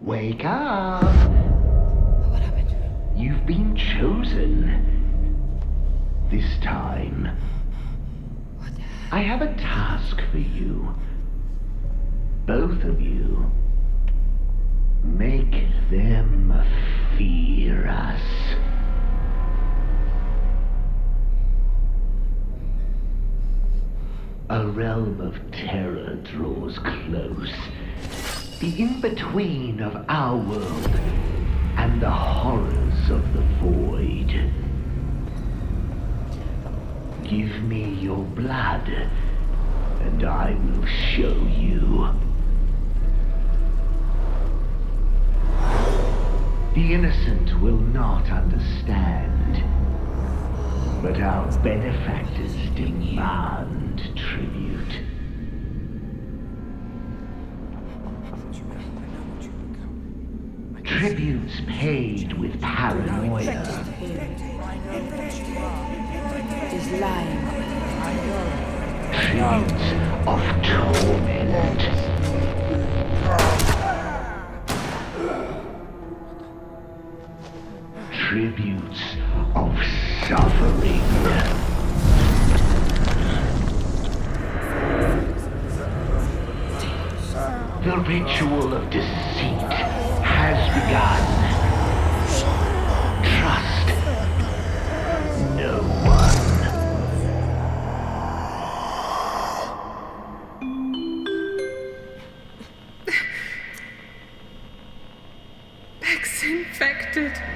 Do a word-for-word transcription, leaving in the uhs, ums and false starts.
Wake up! What happened? You've been chosen. This time. What? I have a task for you. Both of you. Make them fear us. A realm of terror draws close. The in-between of our world and the horrors of the void. Give me your blood, and I will show you. The innocent will not understand, but our benefactors demand tribute. Tributes paid with paranoia. Is lying. Tributes of torment. Tributes of suffering. The ritual of deceit has begun. Trust no one. Beck's infected.